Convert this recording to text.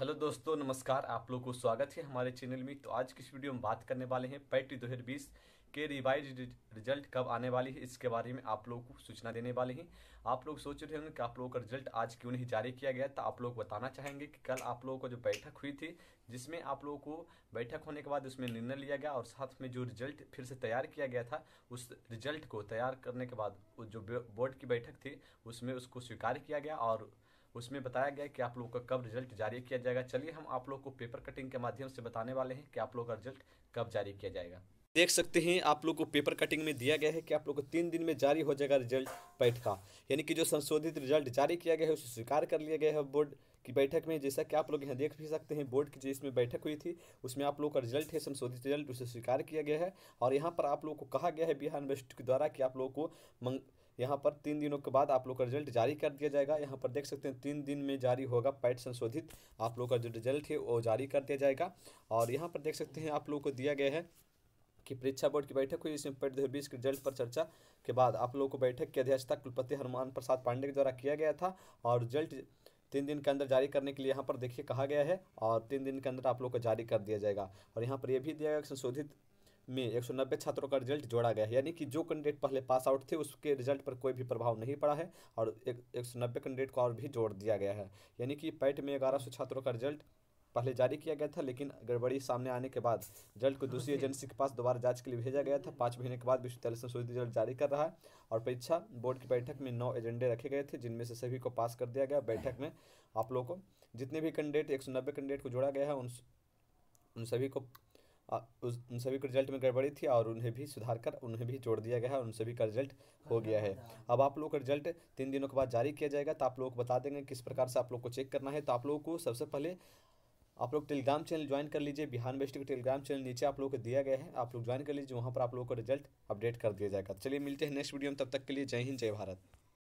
Hello दोस्तों, नमस्कार। आप लोगों को स्वागत है हमारे चैनल में। तो आज की इस वीडियो में बात करने वाले हैं पैट 2020 के रिवाइज रिजल्ट कब आने वाली है, इसके बारे में आप लोगों को सूचना देने वाले हैं। आप लोग सोच रहे होंगे कि आप लोगों का रिजल्ट आज क्यों नहीं जारी किया गया। तो आप लोग बताना चाहेंगे कि कल आप लोगों को जो बैठक हुई थी, जिसमें आप लोगों को बैठक होने के बाद उसमें निर्णय लिया गया और साथ में जो रिजल्ट फिर से तैयार किया गया था, उस रिजल्ट को तैयार करने के बाद जो बोर्ड की बैठक थी उसमें उसको स्वीकार किया गया और उसमें बताया गया कि आप लोगों का कब रिजल्ट जारी किया जाएगा। चलिए हम आप लोग को पेपर कटिंग के माध्यम से बताने वाले हैं कि आप लोग का रिजल्ट कब जारी किया जाएगा। देख सकते हैं आप लोग को पेपर कटिंग में दिया गया है कि आप लोग को 3 दिन में जारी हो जाएगा रिजल्ट पैट का। यानी कि जो संशोधित रिजल्ट जारी किया गया है उसे स्वीकार कर लिया गया है बोर्ड की बैठक में। जैसा कि आप लोग यहाँ देख भी सकते हैं, बोर्ड की जो इसमें बैठक हुई थी उसमें आप लोग का रिजल्ट है संशोधित रिजल्ट, उसे स्वीकार किया गया है। और यहाँ पर आप लोग को कहा गया है बिहार यूनिवर्सिटी के द्वारा कि आप लोग को यहाँ पर 3 दिनों के बाद आप लोग का रिजल्ट जारी कर दिया जाएगा। यहाँ पर देख सकते हैं 3 दिन में जारी होगा पैट संशोधित, आप लोग का जो रिजल्ट है वो जारी कर दिया जाएगा। और यहाँ पर देख सकते हैं आप लोग को दिया गया है कि परीक्षा बोर्ड की बैठक हुई, जिसमें पैट 2020 के रिजल्ट पर चर्चा के बाद आप लोगों को बैठक की अध्यक्षता कुलपति हनुमान प्रसाद पांडे के द्वारा किया गया था। और रिजल्ट 3 दिन के अंदर जारी करने के लिए यहाँ पर देखिए कहा गया है और 3 दिन के अंदर आप लोग को जारी कर दिया जाएगा। और यहाँ पर यह भी दिया गया संशोधित में 190 छात्रों का रिजल्ट जोड़ा गया है। यानी कि जो कैंडिडेट पहले पास आउट थे उसके रिजल्ट पर कोई भी प्रभाव नहीं पड़ा है और 190 कैंडिडेट को और भी जोड़ दिया गया है। यानी कि पैट में 1100 छात्रों का रिजल्ट पहले जारी किया गया था, लेकिन गड़बड़ी सामने आने के बाद रिजल्ट को दूसरी एजेंसी के पास दोबारा जांच के लिए भेजा गया था। 5 महीने के बाद विश्वविद्यालय संशोधित रिजल्ट जारी कर रहा है। और परीक्षा बोर्ड की बैठक में 9 एजेंडे रखे गए थे, जिनमें से सभी को पास कर दिया गया। बैठक में आप लोगों को जितने भी कैंडिडेट 190 कैंडिडेट को जोड़ा गया है उन सभी को उन सभी के रिजल्ट में गड़बड़ी थी और उन्हें भी सुधार कर उन्हें भी जोड़ दिया गया है और उन सभी का रिजल्ट हो गया है। अब आप लोग का रिजल्ट 3 दिनों के बाद जारी किया जाएगा। तो आप लोग को बता देंगे किस प्रकार से आप लोग को चेक करना है। तो आप लोगों को सबसे पहले आप लोग टेलीग्राम चैनल ज्वाइन कर लीजिए। बिहार यूनिवर्सिटी का टेलीग्राम चैनल नीचे आप लोगों को दिया गया है, आप लोग ज्वाइन कर लीजिए। वहाँ पर आप लोगों को रिजल्ट अपडेट कर दिया जाएगा। चलिए मिलते हैं नेक्स्ट वीडियो में, तब तक के लिए जय हिंद जय भारत।